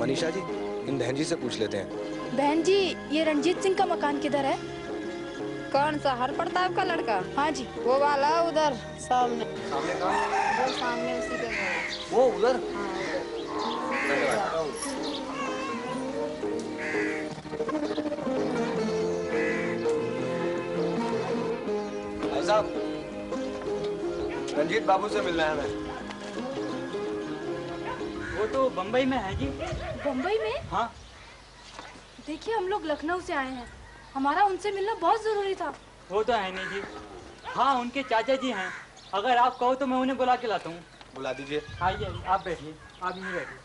मनीषा जी, इन बहन जी से पूछ लेते हैं। बहन जी, ये रंजीत सिंह का मकान किधर है? कौन सा? हर प्रताप का लड़का? हाँ जी। वो वाला उधर सामने। सामने कहाँ? वो सामने उसी के घर। वो उधर? हाँ भाई साहब, रंजीत बाबू से मिलना है हमें। वो तो बम्बई में है जी। बम्बई में? हाँ। देखिए, हम लोग लखनऊ से आए हैं, हमारा उनसे मिलना बहुत जरूरी था। वो तो है नहीं जी। हाँ, उनके चाचा जी हैं। अगर आप कहो तो मैं उन्हें बुला के लाता हूँ। बुला दीजिए। आइए, आप बैठिए, आप यहीं बैठिए।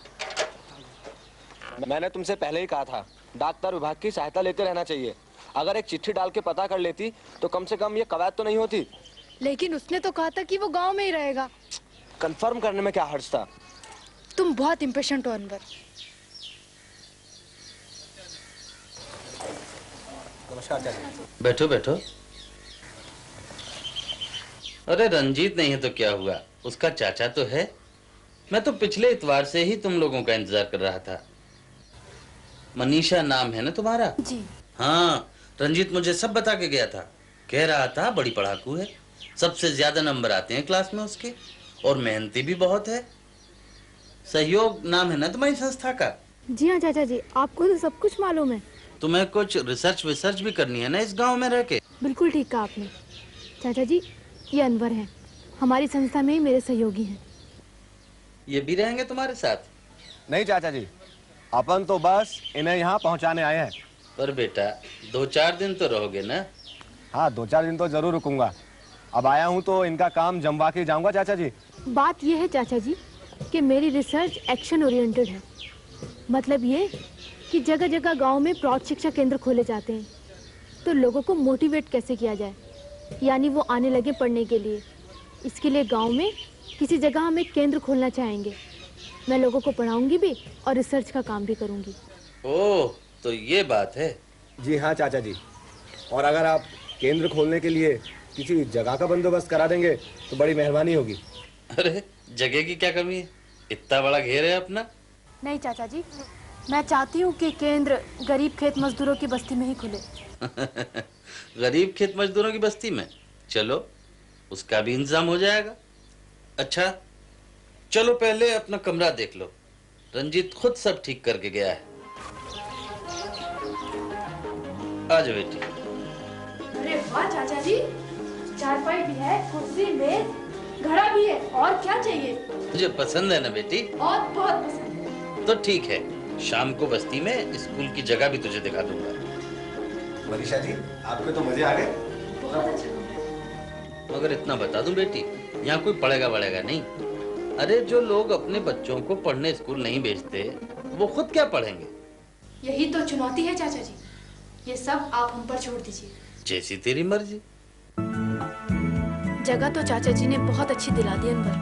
मैंने तुमसे पहले ही कहा था, डाकतार विभाग की सहायता लेते रहना चाहिए। अगर एक चिट्ठी डाल के पता कर लेती तो कम से कम ये कवायद तो नहीं होती। लेकिन उसने तो कहा था कि वो गांव में ही रहेगा। कंफर्म करने में क्या हर्ज था? तुम बहुत इम्पेशेंट हो अनवर। नमस्कार चाचा। बैठो बैठो। अरे रंजीत नहीं है तो क्या हुआ, उसका चाचा तो है। मैं तो पिछले इतवार से ही तुम लोगों का इंतजार कर रहा था। मनीषा नाम है ना तुम्हारा? जी। हाँ, रंजीत मुझे सब बता के गया था। कह रहा था बड़ी पढ़ाकू है, सबसे ज्यादा नंबर आते हैं क्लास में उसके, और मेहनती भी बहुत है। सहयोग नाम है ना तुम्हारी संस्था का? जी हाँ चाचा जी, आपको तो सब कुछ मालूम है। तुम्हें कुछ रिसर्च भी करनी है ना इस गांव में रह के। बिल्कुल ठीक कहा आपने। चाचा जी, ये अनवर हैं, हमारी संस्था में ही मेरे सहयोगी हैं। ये भी रहेंगे तुम्हारे साथ? नहीं चाचा जी, अपन तो बस इन्हें यहाँ पहुँचाने आए हैं। पर बेटा 2-4 दिन तो रहोगे ना? हाँ, 2-4 दिन तो जरूर रुकूंगा। अब आया हूँ तो इनका काम जमवा के जाऊंगा चाचा जी। बात ये है चाचा जी कि मेरी रिसर्च एक्शन ओरिएंटेड है। मतलब ये कि जगह जगह गांव में प्रौढ़ शिक्षा केंद्र खोले जाते हैं, तो लोगों को मोटिवेट कैसे किया जाए, यानी वो आने लगे पढ़ने के लिए। इसके लिए गांव में किसी जगह हम एक केंद्र खोलना चाहेंगे। मैं लोगों को पढ़ाऊंगी भी और रिसर्च का काम भी करूंगी। ओह, तो ये बात है। जी हाँ चाचा जी, और अगर आप केंद्र खोलने के लिए किसी जगह का बंदोबस्त करा देंगे तो बड़ी मेहरबानी होगी। अरे जगह की क्या कमी है, इतना बड़ा घेर है अपना। नहीं चाचा जी, मैं चाहती हूँ कि केंद्र गरीब खेत मजदूरों की बस्ती में ही खुले। गरीब खेत मजदूरों की बस्ती में? चलो, उसका भी इंतजाम हो जाएगा। अच्छा चलो, पहले अपना कमरा देख लो। रंजीत खुद सब ठीक करके गया है। आ जाओ बेटी। अरे वाह चाचा जी, चारपाई भी है, कुर्सी मेज, घड़ा भी है, और क्या चाहिए? तुझे पसंद है ना बेटी? बहुत बहुत पसंद है। तो ठीक है, शाम को बस्ती में स्कूल की जगह भी तुझे दिखा दूंगा। मनीषा जी, आपके तो मजे आ गए। बहुत अच्छा। मगर इतना बता दूं बेटी, यहाँ कोई पढ़ेगा नहीं। अरे जो लोग अपने बच्चों को पढ़ने स्कूल नहीं भेजते, वो खुद क्या पढ़ेंगे? यही तो चुनौती है चाचा जी, ये सब आप हम पर छोड़ दीजिए। जैसी तेरी मर्जी। जगह तो चाचा जी ने बहुत अच्छी दिला दी अनवर।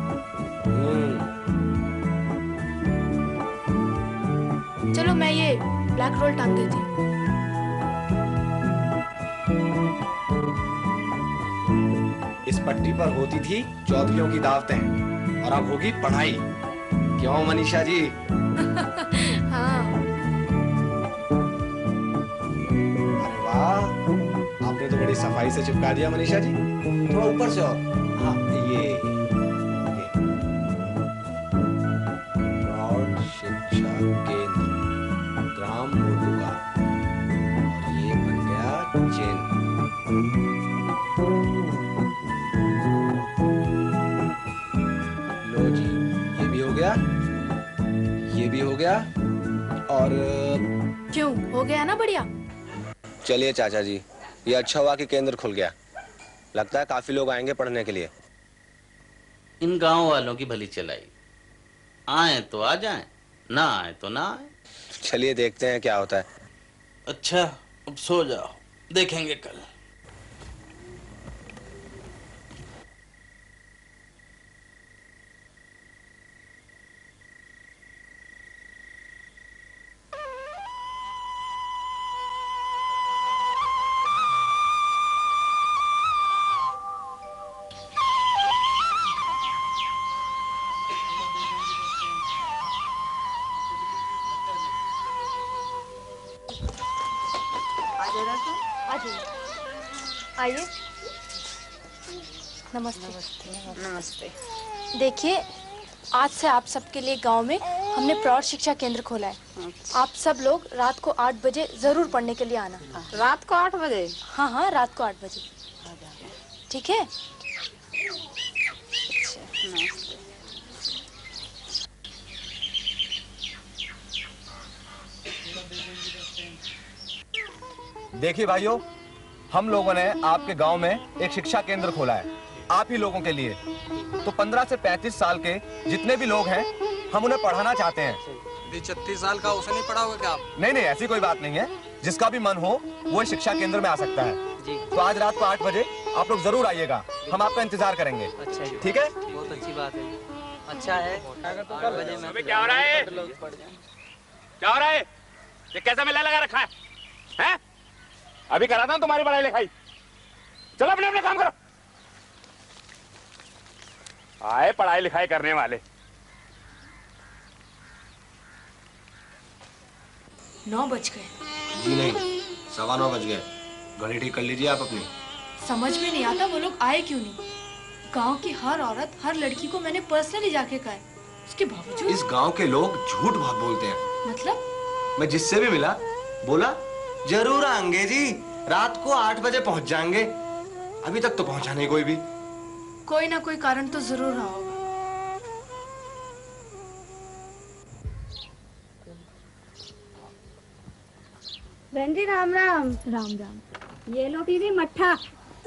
चलो मैं ये ब्लैक रोल टांग देती हूँ। इस पट्टी पर होती थी चौधरियों की दावतें, और अब होगी पढ़ाई। क्यों मनीषा जी? हाँ। अरे वाह, आपने तो बड़ी सफाई से चिपका दिया मनीषा जी। थोड़ा ऊपर से और। हाँ, ये प्रौढ़ शिक्षा केंद्र ग्राम मोलुका, और ये बन गया चिन्ह। लो जी, ये भी हो गया, ये भी हो गया, और क्यों, हो गया ना बढ़िया? चलिए चाचा जी, ये अच्छा हुआ कि केंद्र खुल गया। लगता है काफी लोग आएंगे पढ़ने के लिए। इन गांव वालों की भली चलाई, आए तो आ जाएं, ना आए तो ना आए। चलिए देखते हैं क्या होता है। अच्छा, अब सो जाओ, देखेंगे कल। आ जाइए। आइए। नमस्ते। नमस्ते। देखिए, आज से आप सबके लिए गांव में हमने प्रौढ़ शिक्षा केंद्र खोला है। आप सब लोग रात को 8 बजे जरूर पढ़ने के लिए आना। रात को 8 बजे? हाँ हाँ, रात को 8 बजे। ठीक है? नमस्ते। देखिए भाइयों, हम लोगों ने आपके गांव में एक शिक्षा केंद्र खोला है आप ही लोगों के लिए। तो 15 से 35 साल के जितने भी लोग हैं, हम उन्हें पढ़ाना चाहते हैं। 36 साल का उसे नहीं पढ़ाओगे क्या आप? नहीं नहीं, ऐसी कोई बात नहीं है। जिसका भी मन हो वो इस शिक्षा केंद्र में आ सकता है जी। तो आज रात को 8 बजे आप लोग जरूर आइएगा, हम आपका इंतजार करेंगे। अच्छा जी, ठीक है? बहुत अच्छी बात है। अच्छा है। अबे क्या हो रहा है? क्या हो रहा है? ये कैसा मेला लगा रखा है? हैं? अभी कराता हूं तुम्हारी पढ़ाई लिखाई। चलो अपने अपने काम करो। आए पढ़ाई लिखाई करने वाले। 9 बज गए। जी नहीं, 9:15 बज गए। घड़ी ठीक कर लीजिए आप अपनी। समझ में नहीं आता वो लोग आए क्यों नहीं। गांव की हर औरत, हर लड़की को मैंने पर्सनली जाके कहा है, उसके बावजूद। इस गांव के लोग झूठ बहुत बोलते हैं। मतलब? मैं जिससे भी मिला बोला जरूर आएंगे जी, रात को 8 बजे पहुंच जाएंगे। अभी तक तो पहुंचा नहीं कोई भी। कोई ना कोई कारण तो जरूर रहा होगा। बहन जी राम राम। राम राम। ये लो दीदी मट्ठा।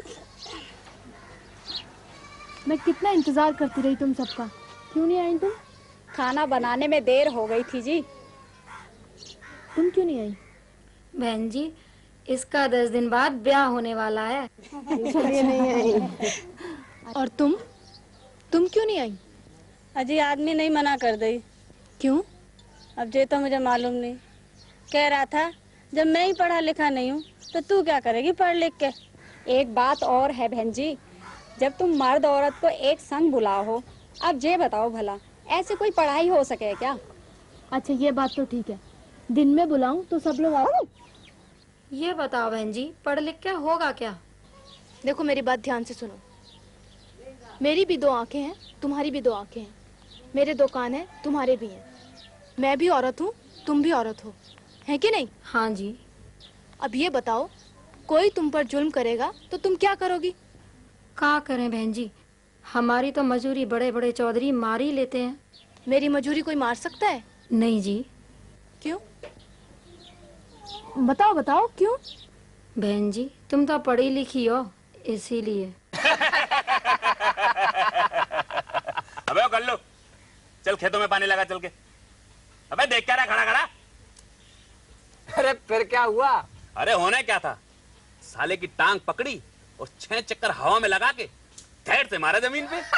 मैं कितना इंतजार करती रही तुम सबका, क्यों नहीं आई तुम? खाना बनाने में देर हो गई थी जी। तुम क्यों नहीं आई? बहन जी, इसका 10 दिन बाद ब्याह होने वाला है। इसलिए नहीं आई। और तुम क्यों नहीं आई? अजी आदमी नहीं मना कर दई। क्यों? अब ये तो मुझे मालूम नहीं। कह रहा था जब मैं ही पढ़ा लिखा नहीं हूँ तो तू क्या करेगी पढ़ लिख के। एक बात और है बहन जी, जब तुम मर्द औरत को एक संग बुलाओ हो, अब ये बताओ भला ऐसे कोई पढ़ाई हो सके क्या? अच्छा ये बात तो ठीक है, दिन में बुलाऊं तो सब लोग आओ। ये बताओ बहन जी, पढ़ लिख के होगा क्या? देखो मेरी बात ध्यान से सुनो। मेरी भी 2 आंखें हैं, तुम्हारी भी 2 आंखें हैं। मेरे 2 कान हैं, तुम्हारे भी हैं। मैं भी औरत हूँ, तुम भी औरत हो, है कि नहीं? हाँ जी। अब ये बताओ, कोई तुम पर जुल्म करेगा तो तुम क्या करोगी? क्या करें बहन जी, हमारी तो मजूरी बड़े बड़े चौधरी मार ही लेते हैं। मेरी मजूरी कोई मार सकता है? नहीं जी। क्यों? बताओ बताओ क्यों? बहन जी, तुम तो पढ़ी लिखी हो, इसीलिए। अबे वो कर लो, चल खेतों में पानी लगा चल के। अबे देख क्या रहा खड़ा खड़ा? अरे फिर क्या हुआ? अरे होने क्या था, साले की टांग पकड़ी और 6 चक्कर हवा में लगा के ठेर से मारा जमीन पे।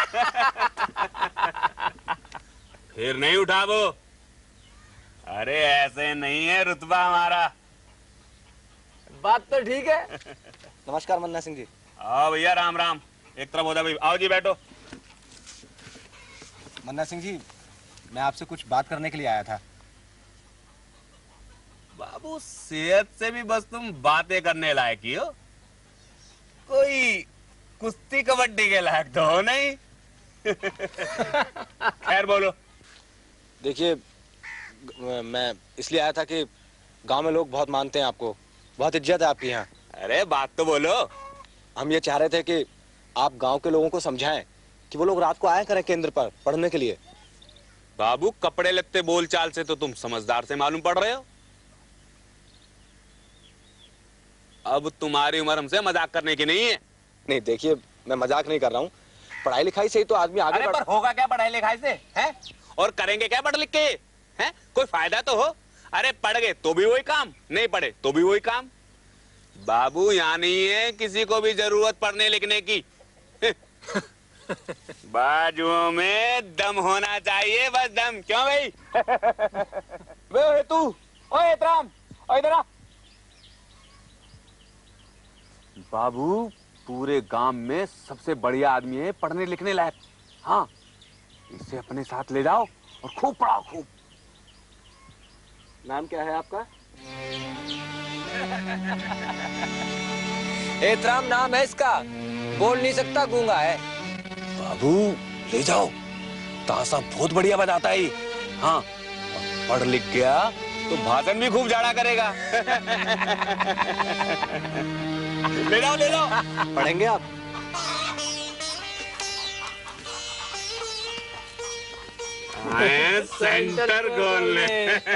फिर नहीं उठा वो। अरे ऐसे नहीं है रुतबा हमारा। बात तो ठीक है। नमस्कार मन्ना सिंह जी। आओ भैया राम राम। एक तरफ हो जाओ भाई, आओ जी बैठो। मन्ना सिंह जी, मैं आपसे कुछ बात करने के लिए आया था। बाबू सेहत से भी बस तुम बातें करने लायक ही हो, कोई कुश्ती कबड्डी के लायक तो हो नहीं। खैर बोलो। देखिए, मैं इसलिए आया था कि गांव में लोग बहुत मानते हैं आपको, बहुत इज्जत है आपकी यहाँ। अरे बात तो बोलो। हम ये चाह रहे थे कि आप गांव के लोगों को समझाएं कि वो लोग रात को आया करें केंद्र पर पढ़ने के लिए। बाबू कपड़े लगते बोल चाल से तो तुम समझदार से मालूम पड़ रहे हो। अब तुम्हारी उम्र हमसे मजाक करने की नहीं है। नहीं देखिए, मैं मजाक नहीं कर रहा हूँ। पढ़ाई लिखाई से ही तो आदमी आगे अरे पर होगा क्या पढ़ाई लिखाई से, हैं? और करेंगे क्या पढ़ लिख के, हैं? कोई फायदा तो हो। अरे पढ़ गए तो भी वही काम, नहीं पढ़े तो भी वही काम। बाबू यहाँ नहीं है किसी को भी जरूरत पढ़ने लिखने की। बाजुओं में दम होना चाहिए, बस दम। क्यों भाई? वे तू, ओए इतराम, ओ इधर आ। बाबू पूरे गांव में सबसे बढ़िया आदमी है, पढ़ने लिखने लायक। हाँ, इसे अपने साथ ले जाओ और खूब पढ़ाओ, खूब। नाम क्या है आपका? एतराम नाम है इसका, बोल नहीं सकता, गूंगा है। बाबू ले जाओ, तासा बहुत बढ़िया बजाता है। हाँ, पढ़ लिख गया तो भाषण भी खूब जाड़ा करेगा। ले जाओ ले जाओ। पढ़ेंगे आप? सेंटर गोल ने।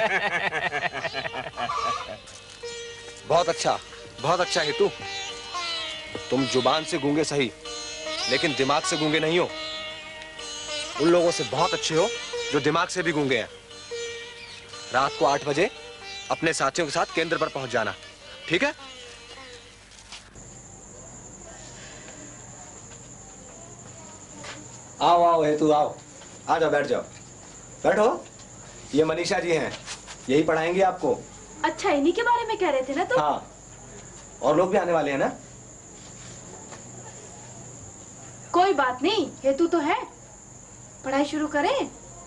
बहुत अच्छा हेतु। तुम जुबान से गूंगे सही, लेकिन दिमाग से गूंगे नहीं हो। उन लोगों से बहुत अच्छे हो जो दिमाग से भी गूंगे हैं। रात को 8 बजे अपने साथियों के साथ केंद्र पर पहुंच जाना, ठीक है? आओ आओ हेतु, आओ, आ जाओ, बैठ जाओ। बैठो। ये मनीषा जी हैं, यही पढ़ाएंगे आपको। अच्छा, इन्हीं के बारे में कह रहे थे ना तुम? हाँ, और लोग भी आने वाले हैं ना। कोई बात नहीं, हेतु तो है, पढ़ाई शुरू करें।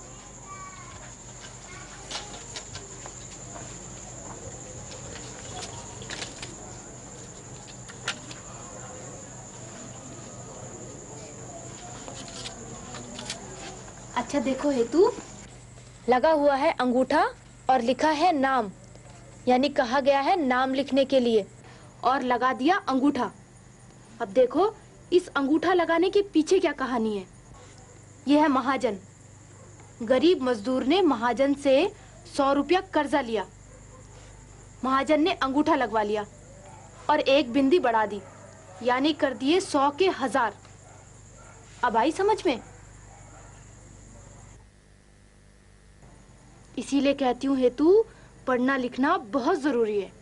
अच्छा देखो हेतु, लगा हुआ है अंगूठा और लिखा है नाम, यानी कहा गया है नाम लिखने के लिए, और लगा दिया अंगूठा। अब देखो इस अंगूठा लगाने के पीछे क्या कहानी है। यह है महाजन। गरीब मजदूर ने महाजन से 100 रुपया कर्जा लिया। महाजन ने अंगूठा लगवा लिया और एक बिंदी बढ़ा दी, यानी कर दिए 100 के 1000। अब आई समझ में? इसीलिए कहती हूँ हेतु, पढ़ना लिखना बहुत जरूरी है।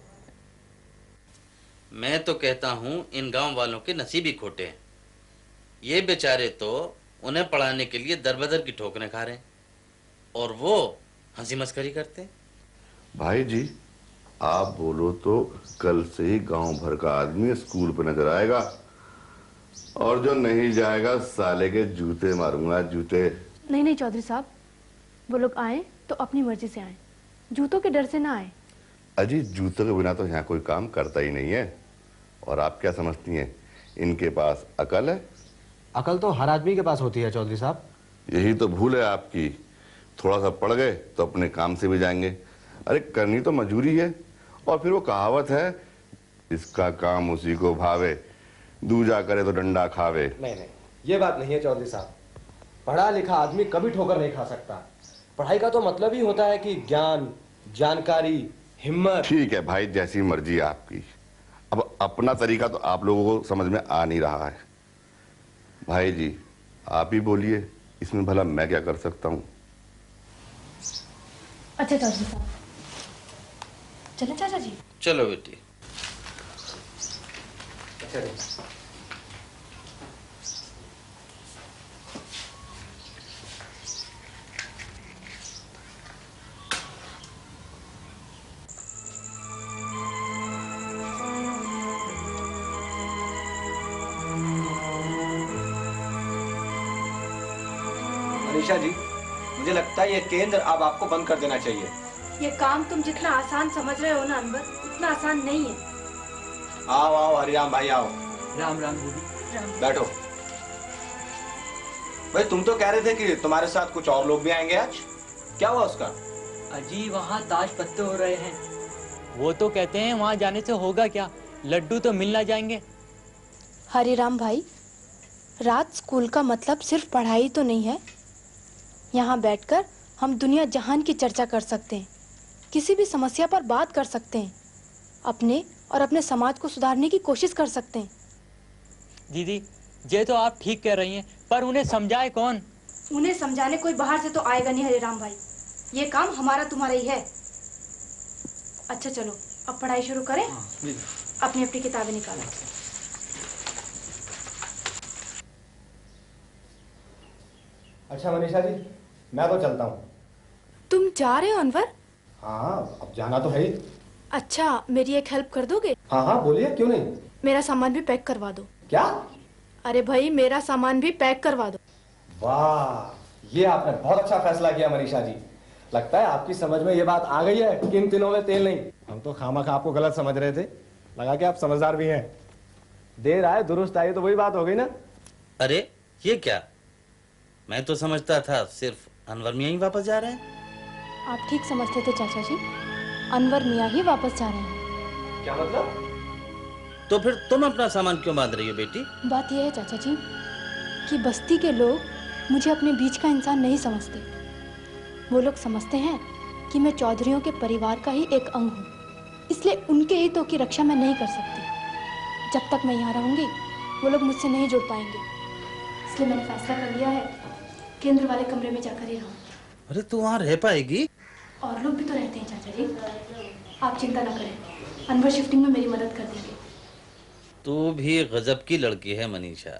मैं तो कहता हूँ इन गांव वालों के नसीब ही खोटे हैं। ये बेचारे तो उन्हें पढ़ाने के लिए दर बदर की ठोकरें खा रहे हैं और वो हंसी मस्करी करते हैं। भाई जी, आप बोलो तो कल से ही गांव भर का आदमी स्कूल पे नजर आएगा, और जो नहीं जाएगा साले के जूते मारूंगा, जूते। नहीं नहीं चौधरी साहब, वो लोग आए तो अपनी मर्जी से आए, जूतों के डर से ना आए। अजी, जूतों के बिना तो यहाँ कोई काम करता ही नहीं है। और आप क्या समझती हैं, इनके पास अकल है? अकल तो हर आदमी के पास होती है चौधरी साहब। यही तो भूल है आपकी। थोड़ा सा पढ़ गए तो अपने काम से भी जाएंगे। अरे करनी तो मजूरी है। और फिर वो कहावत है, इसका काम उसी को भावे, दूजा करे तो डंडा खावे। नहीं नहीं, ये बात नहीं है चौधरी साहब। पढ़ा लिखा आदमी कभी ठोकर नहीं खा सकता। पढ़ाई का तो मतलब ही होता है कि ज्ञान, जानकारी, हिम्मत। ठीक है भाई, जैसी मर्जी आपकी। अब अपना तरीका तो आप लोगों को समझ में आ नहीं रहा है। भाई जी, आप ही बोलिए, इसमें भला मैं क्या कर सकता हूँ? अच्छा चौधरी साहब, चले चाचा जी? चलो बेटी। मनीषा जी, मुझे लगता है ये केंद्र अब आपको बंद कर देना चाहिए। ये काम तुम जितना आसान समझ रहे हो ना अनवर, उतना आसान नहीं है। आओ आओ हरिराम भाई, आओ। राम राम दीदी। बैठो। भाई तुम तो कह रहे थे कि तुम्हारे साथ कुछ और लोग भी आएंगे आज, क्या हुआ उसका? अजी वहाँ ताश पत्ते हो रहे हैं। वो तो कहते हैं वहाँ जाने से होगा क्या, लड्डू तो मिल ना जाएंगे। हरिराम भाई, रात स्कूल का मतलब सिर्फ पढ़ाई तो नहीं है। यहाँ बैठकर हम दुनिया जहान की चर्चा कर सकते हैं, किसी भी समस्या पर बात कर सकते हैं, अपने और अपने समाज को सुधारने की कोशिश कर सकते हैं। दीदी, ये तो आप ठीक कह रही हैं, पर उन्हें समझाए कौन? उन्हें समझाने कोई बाहर से तो आएगा नहीं हरिराम भाई। ये काम हमारा तुम्हारा ही है। अच्छा चलो, अब पढ़ाई शुरू करें। अपनी अपनी किताबें निकालो। अच्छा मनीषा जी, मैं तो चलता हूँ। तुम जा रहे हो अनवर? हाँ, अब जाना तो है ही। अच्छा, मेरी एक हेल्प कर दोगे? हाँ हाँ बोलिए, क्यों नहीं। मेरा सामान भी पैक करवा दो। क्या? अरे भाई, मेरा सामान भी पैक करवा दो। वाह, ये आपने बहुत अच्छा फैसला किया मनीषा जी। लगता है आपकी समझ में ये बात आ गई है कि इन तीनों में तेल नहीं। हम तो खामखा आपको गलत समझ रहे थे। लगा कि आप समझदार भी हैं। देर आए दुरुस्त आए तो वही बात हो गई ना। अरे ये क्या, मैं तो समझता था सिर्फ अनवर मियाँ ही वापस जा रहे हैं। आप ठीक समझते थे चाचा जी, अनवर मियाँ ही वापस जा रहे हैं। क्या मतलब? तो फिर तुम अपना सामान क्यों बांध रही हो बेटी? बात यह है चाचा जी कि बस्ती के लोग मुझे अपने बीच का इंसान नहीं समझते। वो लोग समझते हैं कि मैं चौधरियों के परिवार का ही एक अंग हूँ, इसलिए उनके हितों की रक्षा मैं नहीं कर सकती। जब तक मैं यहाँ रहूँगी वो लोग मुझसे नहीं जुड़ पाएंगे, इसलिए मैंने फैसला कर लिया है केंद्र वाले कमरे में जाकर ही रहूँ। अरे तू वहाँ रह पाएगी? और लोग भी तो रहते हैं चाचा जी, आप चिंता ना करें, अनवर शिफ्टिंग में मेरी मदद कर देंगे। तू भी गजब की लड़की है मनीषा।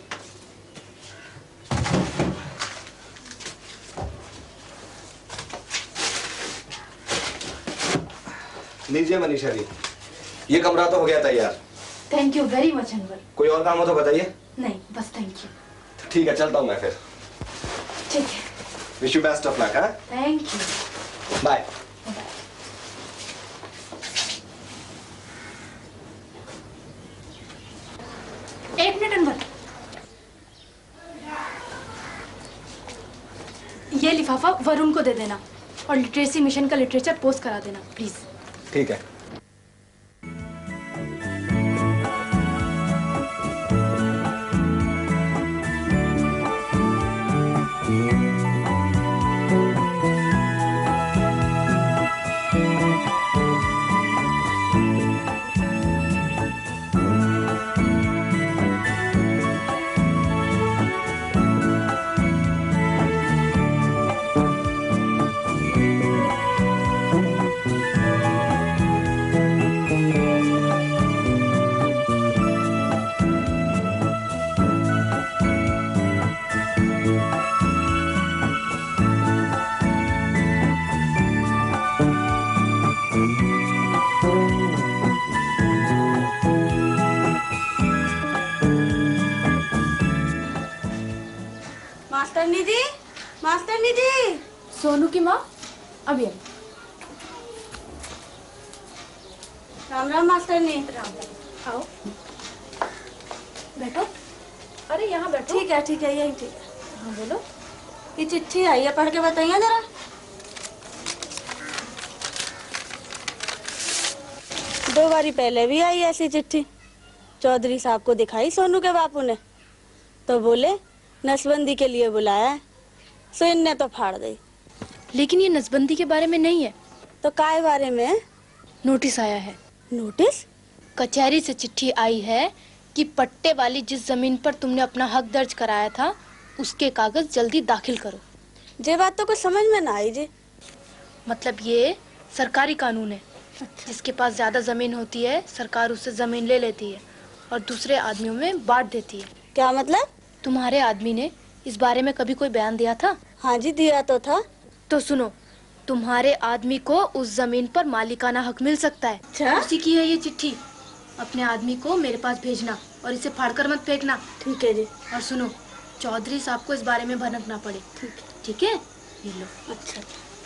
लीजिए मनीषा जी, ये कमरा तो हो गया तैयार। Thank you very much Anwar. कोई और काम हो तो बताइए। नहीं बस थैंक यू। तो ठीक है, चलता हूँ मैं फिर। ठीक है, wish you best of luck. हाँ, थैंक यू, बाय। एक मिनट अनवर, ये लिफाफा वरुण को दे देना और लिटरेसी मिशन का लिटरेचर पोस्ट करा देना प्लीज। ठीक है। मास्टरनी जी, मास्टरनी जी। सोनू की माँ अभी आई। राम राम मास्टरनी। राम, आओ बैठो। अरे यहाँ बैठो। ठीक है यही ठीक है। हाँ बोलो। ये चिट्ठी आई है, पढ़ के बताइए जरा। दो बारी पहले भी आई ऐसी चिट्ठी, चौधरी साहब को दिखाई सोनू के बापू ने, तो बोले नसबंदी के लिए बुलाया है, सो इनने तो फाड़ दी। लेकिन ये नसबंदी के बारे में नहीं है। तो काय बारे में? नोटिस आया है। नोटिस? कचहरी से चिट्ठी आई है कि पट्टे वाली जिस जमीन पर तुमने अपना हक दर्ज कराया था उसके कागज जल्दी दाखिल करो। ये बात तो कुछ समझ में ना आई जी। मतलब ये सरकारी कानून है, जिसके पास ज्यादा जमीन होती है सरकार उससे जमीन ले लेती है और दूसरे आदमियों में बांट देती है। क्या मतलब? तुम्हारे आदमी ने इस बारे में कभी कोई बयान दिया था? हाँ जी दिया तो था। तो सुनो, तुम्हारे आदमी को उस जमीन पर मालिकाना हक मिल सकता है। अच्छा? उसी की है ये चिट्ठी। अपने आदमी को मेरे पास भेजना और इसे फाड़कर मत फेंकना। ठीक है जी। और सुनो, चौधरी साहब को इस बारे में भनक ना पड़े। ठीक है? ये लो। अच्छा।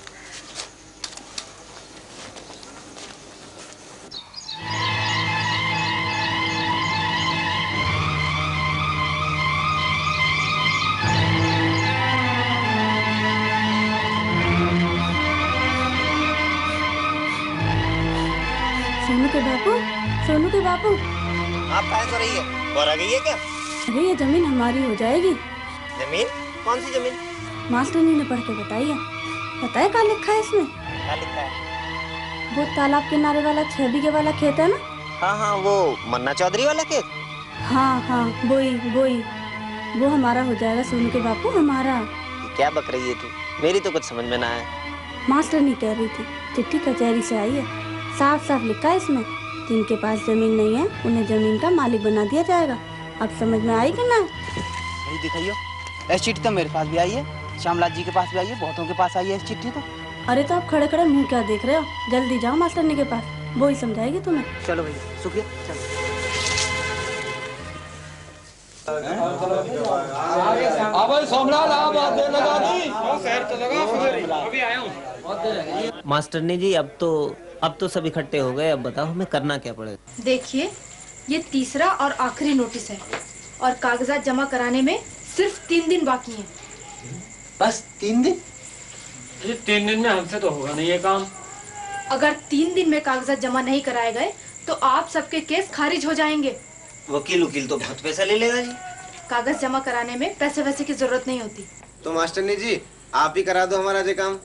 सोनू के बापू। आप कहाँ सो रही है? और आ गई है क्या? अरे ये जमीन हमारी हो जाएगी। जमीन? कौन सी जमीन? मास्टरनी ने पढ़ के बताया। बताया क्या लिखा है इसमें? क्या लिखा है? वो तालाब किनारे वाला 6 बीघे वाला खेत है ना? हाँ, वो मन्ना चौधरी वाला खेत। हाँ, वही वो हमारा हो जाएगा सोनू के बापू, हमारा। क्या बक रही है तू? मेरी तो कुछ समझ में ना आया। मास्टरनी कह रही थी चिट्ठी कचहरी से आई है, साफ साफ लिखा है इसमें, जिनके पास जमीन नहीं है उन्हें जमीन का मालिक बना दिया जाएगा। अब समझ में आई कि ना? नहीं दिखाइयो। ऐसी चिट्ठी तो मेरे पास भी आई है, श्यामलाल जी के पास भी आई है, बहुतों के पास आई है इस चिट्ठी तो। अरे तो आप खड़े खड़े मुंह क्या देख रहे हो? जल्दी जाओ मास्टरनी के पास, वो ही समझाएगी तुम्हें। चलो भैया, शुक्रिया। चलो। मास्टरनी जी अब तो अब तो सब इकट्ठे हो गए, अब बताओ हमें करना क्या पड़ेगा? देखिए, ये तीसरा और आखिरी नोटिस है और कागजात जमा कराने में सिर्फ 3 दिन बाकी हैं। बस 3 दिन? ये 3 दिन में हमसे तो होगा नहीं ये काम। अगर 3 दिन में कागजात जमा नहीं कराए गए तो आप सबके केस खारिज हो जाएंगे। वकील तो बहुत पैसा ले लेगा जी। कागज जमा कराने में पैसे वैसे की जरूरत नहीं होती। तो मास्टरनी जी आप ही करा दो हमारा ये काम।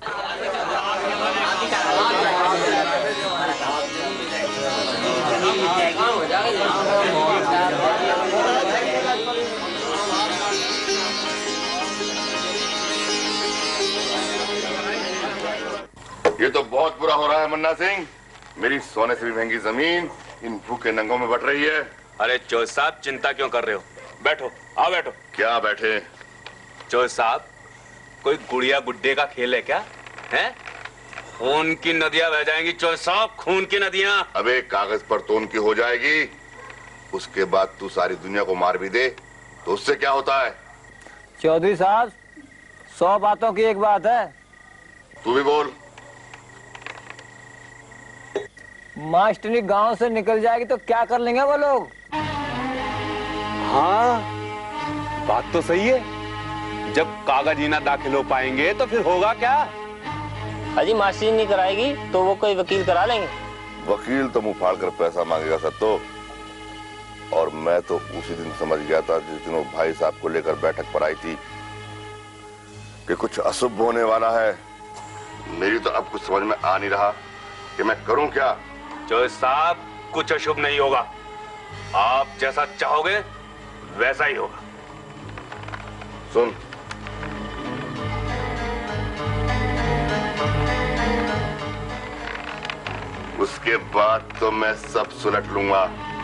ये तो बहुत बुरा हो रहा है मुन्ना सिंह। मेरी सोने से भी महंगी जमीन इन भूखे नंगों में बट रही है। अरे चोर साहब चिंता क्यों कर रहे हो? बैठो, आओ बैठो। क्या बैठे? चोर साहब, कोई गुड़िया गुड्डे का खेल है क्या? हैं? खून की नदियां बह जाएंगी चोर साहब, खून की नदियां। अबे कागज पर तो उनकी हो जाएगी, उसके बाद तू सारी दुनिया को मार भी दे तो उससे क्या होता है? चौधरी साहब, 100 बातों की एक बात है। तू भी बोल। मास्टरनी गांव से निकल जाएगी तो क्या कर लेंगे वो लोग? हाँ, बात तो सही है। जब कागज ही ना दाखिल हो पाएंगे तो फिर होगा क्या? अजी मास्टरनी नहीं कराएगी तो वो कोई वकील करा लेंगे। वकील तो मुंह फाड़ कर पैसा मांगेगा सत्तो। और मैं तो उसी दिन समझ गया था जिस दिन वो भाई साहब को लेकर बैठक पर आई थी कि कुछ अशुभ होने वाला है। मेरी तो अब कुछ समझ में आ नहीं रहा कि मैं करूं क्या। चोर साहब, कुछ अशुभ नहीं होगा। आप जैसा चाहोगे वैसा ही होगा। सुन, उसके बाद तो मैं सब सुलट लूंगा।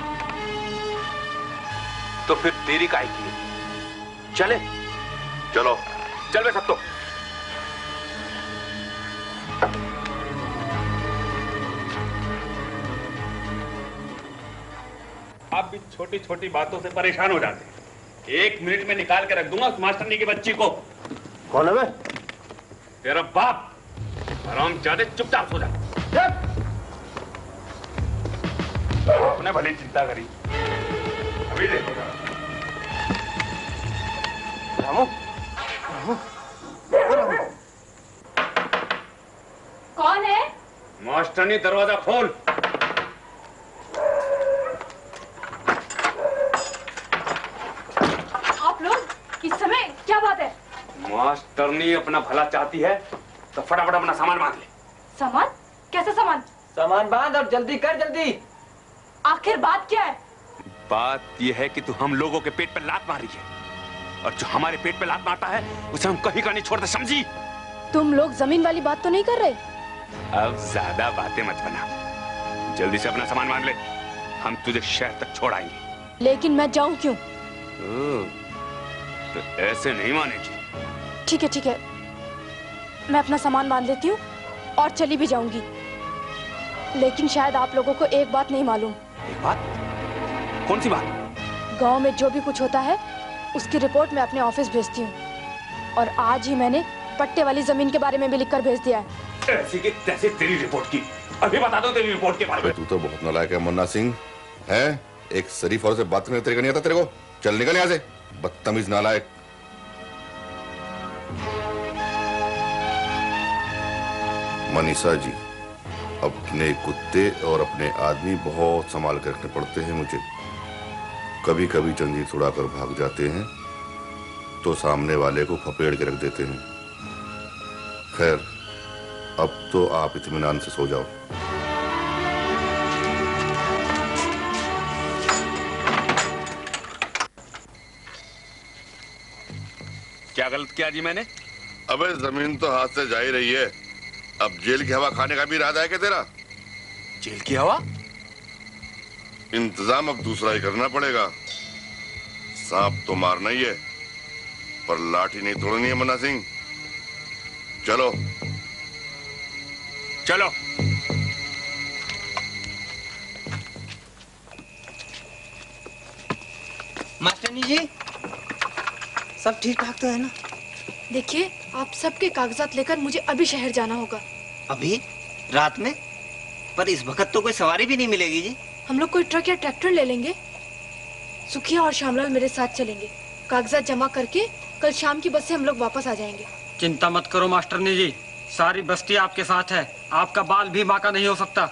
तो फिर देरी काहे की? चले? चलो चल बे सब तो। आप भी छोटी छोटी बातों से परेशान हो जाते हैं। 1 मिनट में निकाल के रख दूंगा उस मास्टरनी की बच्ची को। कौन है बे? तेरा बाप। हरामजादे, चुपचाप सो जा। अपने भली चिंता करी, अभी देखो। रामू, रामू, रामू। कौन है? मास्टरनी, दरवाजा खोल। आप लोग इस समय क्या बात है? मास्टरनी अपना भला चाहती है तो फटाफट अपना सामान बांध ले। सामान? कैसा सामान? सामान बांध और जल्दी कर, जल्दी। आखिर बात क्या है? बात यह है कि तू हम लोगों के पेट पे लात मारी है और जो हमारे पेट पे लात मारता है उसे हम कहीं का नहीं छोड़ते, समझी? तुम लोग जमीन वाली बात तो नहीं कर रहे? अब ज्यादा बातें मत बना, जल्दी से अपना सामान बांध ले, हम तुझे शहर तक छोड़ आएंगे। लेकिन मैं जाऊं क्यों? तो ऐसे नहीं मानेगी। ठीक है ठीक है, मैं अपना सामान बांध लेती हूँ और चली भी जाऊंगी। लेकिन शायद आप लोगों को एक बात नहीं मालूम। एक बात? कौन सी बात? गांव में जो भी कुछ होता है उसकी रिपोर्ट मैं अपने ऑफिस भेजती हूँ और आज ही मैंने पट्टे वाली जमीन के बारे में भी लिखकर भेज दिया है। ऐसी की तैसी तेरी रिपोर्ट की, अभी बता दो तेरी रिपोर्ट के बारे में। तू तो बहुत नालायक है मुन्ना सिंह, है? एक शरीफ औरत से बात करने का तरीका नहीं आता तेरे को? चल निकल यहाँ से, बदतमीज नालायक। मनीषा जी, अपने कुत्ते और अपने आदमी बहुत संभाल कर रखने पड़ते हैं मुझे। कभी कभी जंजीर छुड़ाकर भाग जाते हैं तो सामने वाले को फपेड़ के रख देते हैं। खैर, अब तो आप इत्मीनान से सो जाओ। क्या गलत किया जी मैंने? अबे जमीन तो हाथ से जा ही रही है, अब जेल की हवा खाने का भी इरादा है क्या तेरा? जेल की हवा? इंतजाम अब दूसरा ही करना पड़ेगा। सांप तो मारना ही है पर लाठी नहीं तोड़नी है मुन्ना सिंह। चलो चलो। मास्टरनी जी, सब ठीक ठाक तो है ना? देखिए, आप सबके कागजात लेकर मुझे अभी शहर जाना होगा। अभी? रात में? पर इस वक्त तो कोई सवारी भी नहीं मिलेगी जी। हम लोग कोई ट्रक या ट्रैक्टर ले लेंगे। सुखिया और श्यामलाल मेरे साथ चलेंगे। कागजात जमा करके कल शाम की बस से हम लोग वापस आ जाएंगे। चिंता मत करो मास्टरनी जी, सारी बस्ती आपके साथ है। आपका बाल भी बांका नहीं हो सकता।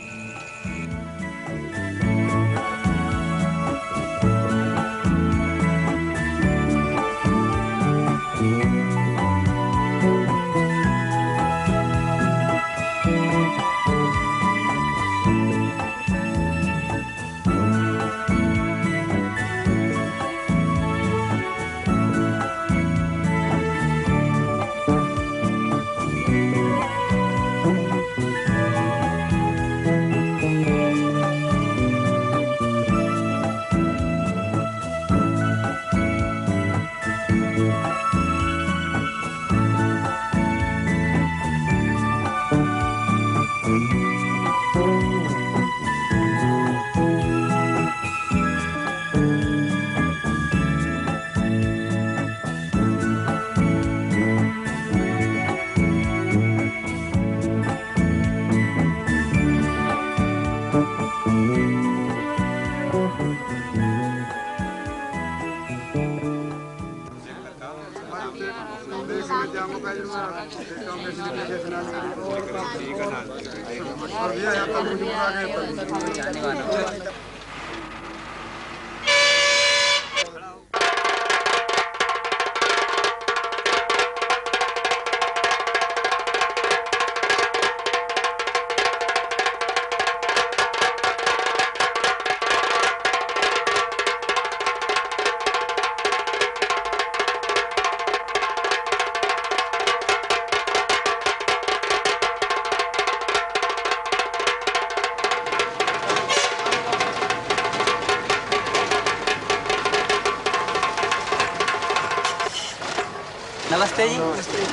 नमस्ते जी।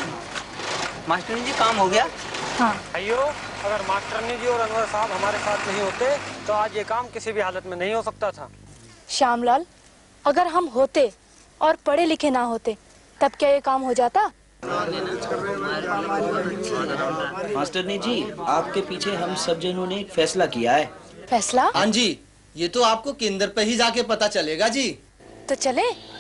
मास्टरनी जी काम हो गया? हाँ। अयो, अगर मास्टरनी जी और अनवर साहब हमारे साथ नहीं होते तो आज ये काम किसी भी हालत में नहीं हो सकता था। श्यामलाल, अगर हम होते और पढ़े लिखे ना होते तब क्या ये काम हो जाता? मास्टरनी जी, आपके पीछे हम सब जनों ने एक फैसला किया है। फैसला? हाँ जी, ये तो आपको केंद्र पे ही जाके पता चलेगा जी। तो चले।